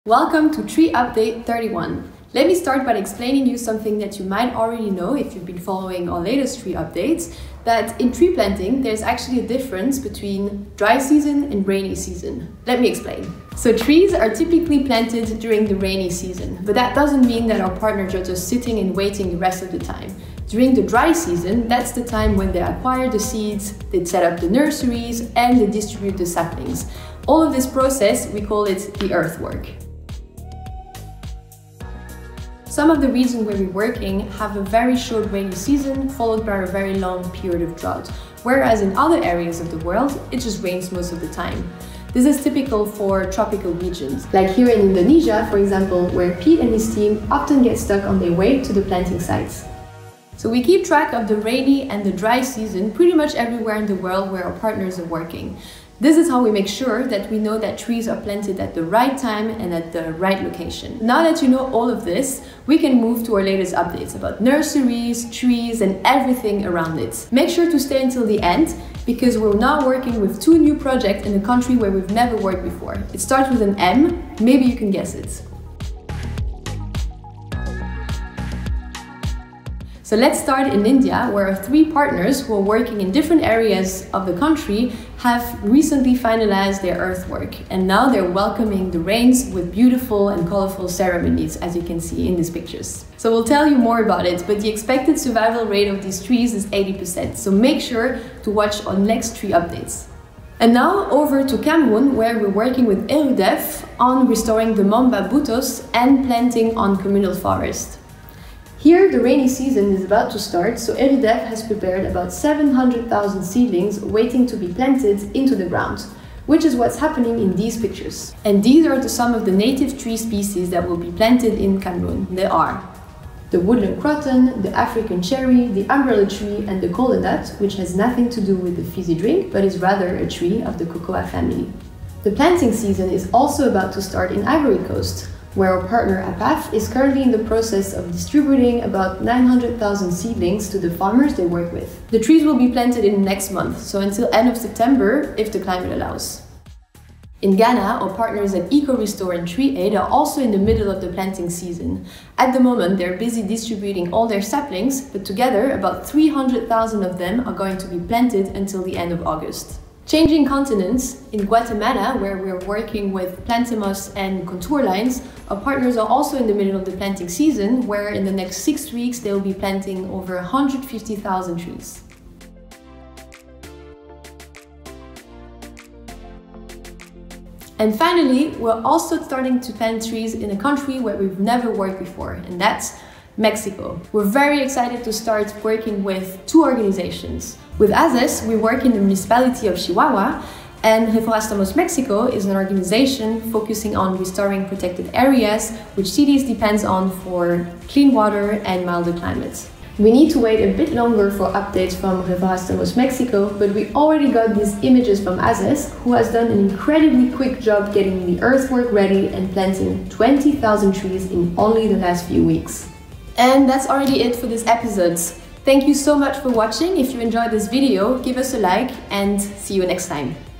Welcome to Tree Update 31. Let me start by explaining you something that you might already know if you've been following our latest tree updates, that in tree planting there's actually a difference between dry season and rainy season. Let me explain. So trees are typically planted during the rainy season, but that doesn't mean that our partners are just sitting and waiting the rest of the time. During the dry season, that's the time when they acquire the seeds, they set up the nurseries, and they distribute the saplings. All of this process, we call it the earthwork. Some of the regions where we're working have a very short rainy season followed by a very long period of drought, whereas in other areas of the world, it just rains most of the time. This is typical for tropical regions, like here in Indonesia, for example, where Pete and his team often get stuck on their way to the planting sites. So we keep track of the rainy and the dry season pretty much everywhere in the world where our partners are working. This is how we make sure that we know that trees are planted at the right time and at the right location. Now that you know all of this, we can move to our latest updates about nurseries, trees, and everything around it. Make sure to stay until the end, because we're now working with two new projects in a country where we've never worked before. It starts with an M, maybe you can guess it. So let's start in India, where our three partners who are working in different areas of the country have recently finalized their earthwork, and now they're welcoming the rains with beautiful and colorful ceremonies, as you can see in these pictures. So we'll tell you more about it, but the expected survival rate of these trees is 80%, so make sure to watch our next tree updates. And now over to Cameroon, where we're working with Ecosia on restoring the Mamba butos and planting on communal forest. Here, the rainy season is about to start, so Ecosia has prepared about 700,000 seedlings waiting to be planted into the ground, which is what's happening in these pictures. And these are some of the native tree species that will be planted in Cameroon. They are the woodland croton, the African cherry, the umbrella tree, and the cola nut, which has nothing to do with the fizzy drink, but is rather a tree of the cocoa family. The planting season is also about to start in Ivory Coast, where our partner APAF is currently in the process of distributing about 900,000 seedlings to the farmers they work with. The trees will be planted in next month, so until end of September, if the climate allows. In Ghana, our partners at Ecosia and Tree Aid are also in the middle of the planting season. At the moment, they're busy distributing all their saplings, but together, about 300,000 of them are going to be planted until the end of August. Changing continents, in Guatemala, where we're working with plantamoss and contour lines, our partners are also in the middle of the planting season, where in the next 6 weeks they'll be planting over 150,000 trees. And finally, we're also starting to plant trees in a country where we've never worked before, and that's Mexico. We're very excited to start working with two organizations. With AZES, we work in the municipality of Chihuahua, and Reforestamos Mexico is an organization focusing on restoring protected areas, which cities depend on for clean water and milder climates. We need to wait a bit longer for updates from Reforestamos Mexico, but we already got these images from AZES, who has done an incredibly quick job getting the earthwork ready and planting 20,000 trees in only the last few weeks. And that's already it for this episode. Thank you so much for watching. If you enjoyed this video, give us a like and see you next time.